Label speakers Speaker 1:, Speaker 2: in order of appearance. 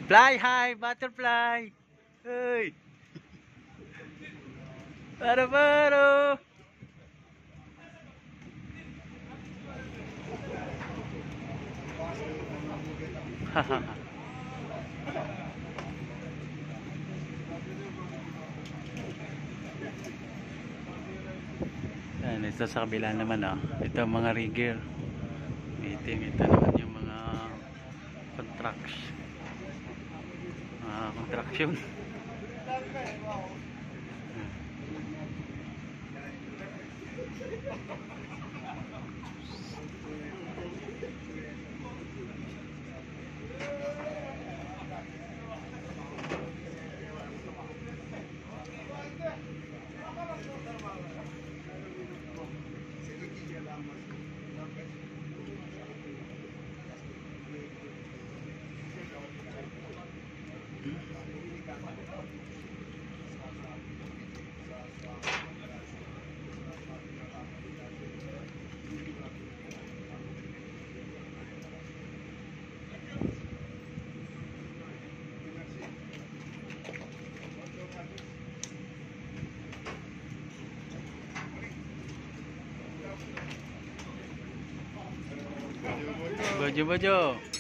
Speaker 1: Fly high, butterfly. Hey. Baro-baro. Yan, ito sa kabila naman ito mga rigger. Meeting, ito naman yung mga contraction. Bojo-bojo.